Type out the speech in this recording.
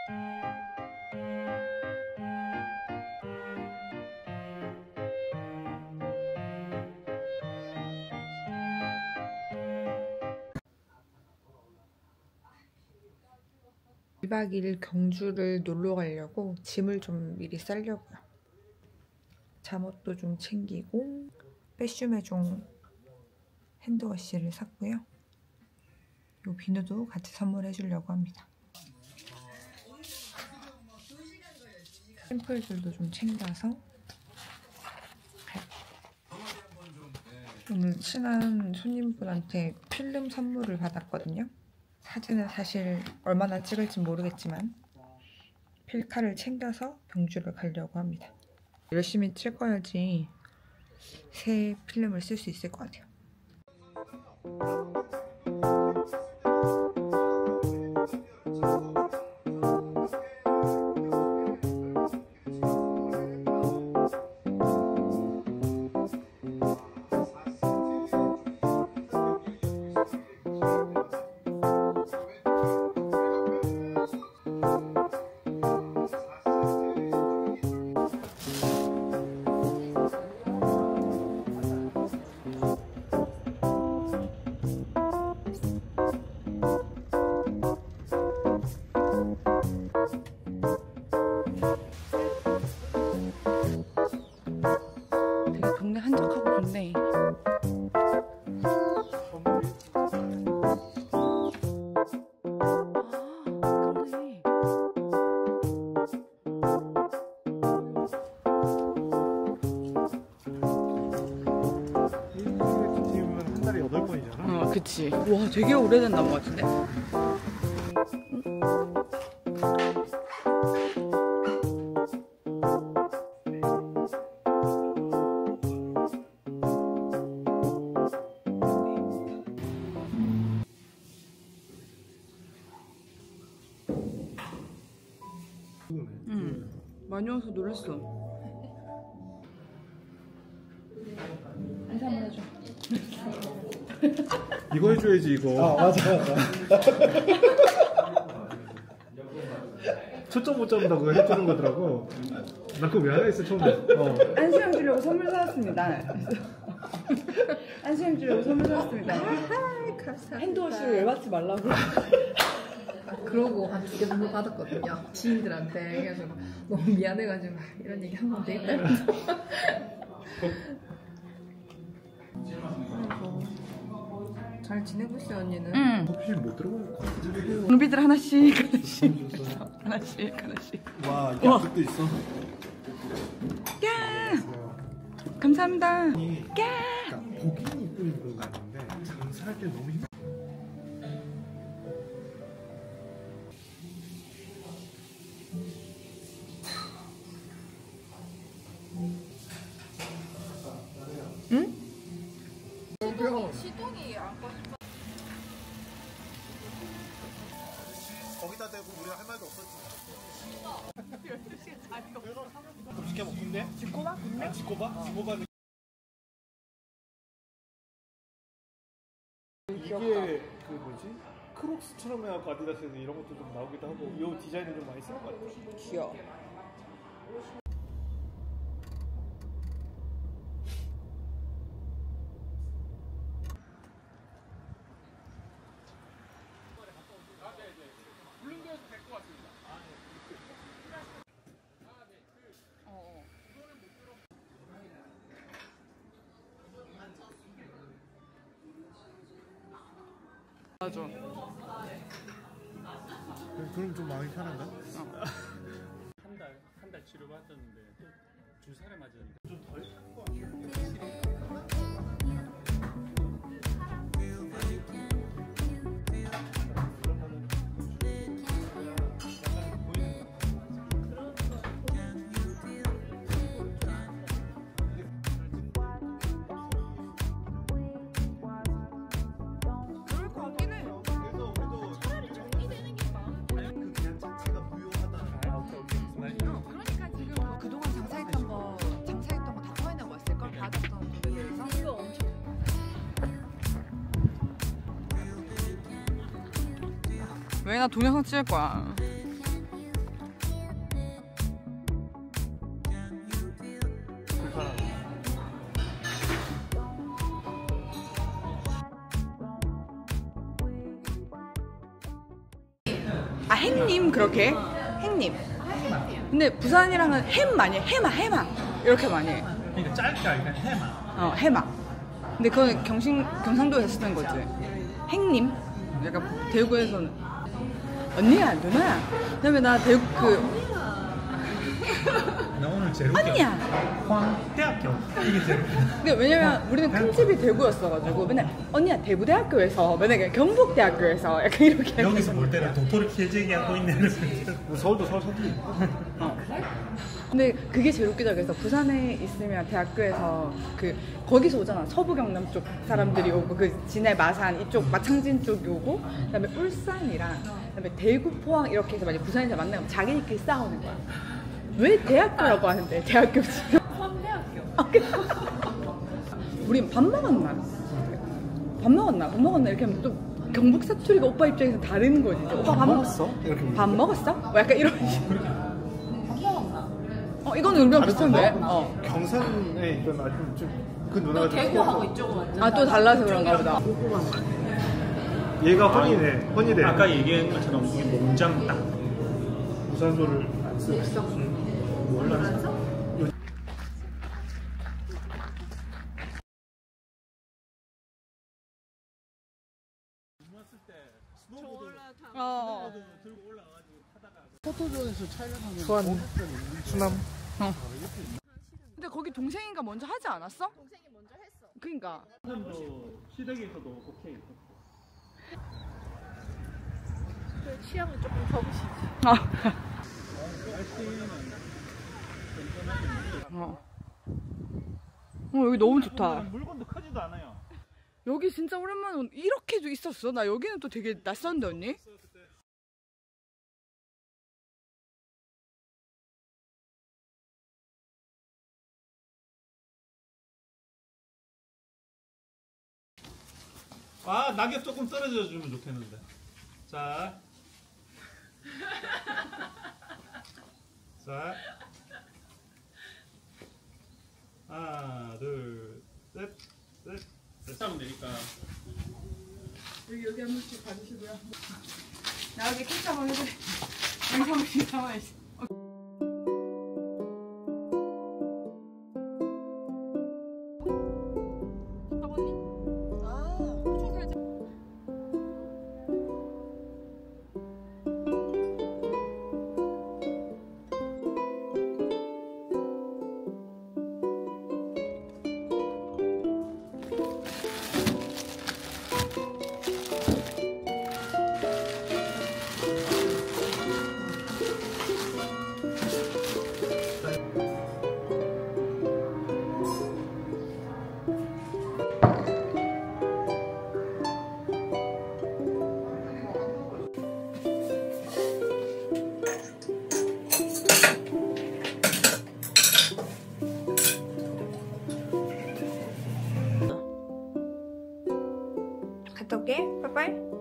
(1박 2일) 경주를 놀러 가려고 짐을 좀 미리 싸려고요. 잠옷도 좀 챙기고 빼슈메종 핸드워시를 샀고요. 요 비누도 같이 선물해 주려고 합니다. 샘플들도 좀 챙겨서 오늘 친한 손님분한테 필름 선물을 받았거든요. 사진은 사실 얼마나 찍을지 모르겠지만 필카를 챙겨서 경주를 가려고 합니다. 열심히 찍어야지 새 필름을 쓸 수 있을 것 같아요. 동네 한적하고 좋네. 한 달에 8번이잖아. 그치. 와, 되게 오래된 나무 같은데? 많이 와서 놀랬어. 인사 한번 해줘. 이거 해줘야지 이거. 맞아. 초점 못 잡는다고 해주는 거더라고. 나 그거 왜 안 했어 처음에. 안수영 주려고 선물 사왔습니다. 안수영 주려고 선물 사왔습니다. 감사합니다. 핸드워시를 왜 받지 말라고. 그러고 한 2개 선물 받았거든요. 지인들한테. 해가지고 너무 미안해가지고 이런 얘기 하면 안 되겠다 이러면서. 잘 지내고 있어요, 언니는? 응. 커피실 못 들어갈 것 같아. 눈빛들 하나씩. 와, 이게 아직도 있어. 야! 감사합니다. 야! 그러니까 보기는 이쁘니 그런 거 아닌데 장사할 때 너무 힘들어. 응? 시동이 안 꺼져. 거기다 대고 우리가 할 말도 없었지. 음식해 먹긴데? 지코바? 지코바? 지코바는 이게 그 뭐지? 크록스처럼 해갖고 아디다스에서 이런 것도 좀 나오기도 하고 이 디자인을 좀 많이 쓰는 것 같아. 귀여워. 맞아. 그럼 좀 마음이 편한가? 한 달 치료받았는데 또 주사를 맞았는데 좀 덜 탄 것 왜 나 동영상 찍을 거야. 아 행님 그렇게? 행님. 근데 부산이랑은 햄 많이 해. 해마 이렇게 많이 해. 그러니까 짧게 하니까 해마. 해마. 근데 그건 경상도에서 쓰는 거지. 행님. 약간 대구에서는 언니야 누나야. 그다음에 나 대구 나 오늘 제일 웃겨. 언니야. 황대학교 이게 제일 웃겨. 근데 왜냐면 우리는 큰 집이 대구였어가지고 맨날 언니야 대구대학교에서 맨날 그냥 경북대학교에서 약간 이렇게 여기서 볼 때는 도토리 캐제기 하고 있는 서울도 서울 사투리. 근데 그게 제일 웃기다. 그래서 부산에 있으면 대학교에서 거기서 오잖아. 서부 경남 쪽 사람들이 오고 진해 마산 이쪽 마창진 쪽이 오고 그다음에 울산이랑 그다음에 대구 포항 이렇게 해서 만약 부산에서 만나면 자기네끼리 싸우는 거야. 왜 대학교라고 하는데 대학교지? 우린 밥 먹었나? 밥 먹었나? 이렇게 하면 또 경북 사투리가 오빠 입장에서 다른 거지. 오빠 밥 먹었어? 이렇게 밥 먹었어? 약간 이런 식으로. 이거는 우리랑 비슷한데? 경산에 있던 아주 좀그 누나가 좀 대구하고 이쪽은 완전 또 달라서 그런가 보다. 얘가 헌이래. 아까 얘기한 것처럼 이게 농장 땅. 부산소를 안 쓰고 몰라. 들고 올라가가지고 타다가 포토존에서 촬영하는 좋았네. 수남. 근데 거기 동생인가 먼저 하지 않았어? 동생이 먼저 했어. 그니까. 부산도 시댁에서도 오케이. 그 취향은 조금 거부시지. 여기 너무 좋다. 물건도 크지도 않아요. 여기 진짜 오랜만에 이렇게도 있었어? 나 여기는 또 되게 낯선데 언니? 낙엽 조금 떨어져 주면 좋겠는데. 자. 자. 하나, 둘, 셋. 하면 되니까. 여기 한 번씩 봐주시고요. 나 여기 캡처 한번 해드릴게. 여기 한 번씩 담아야지. 갔다 올게. 빠이빠이.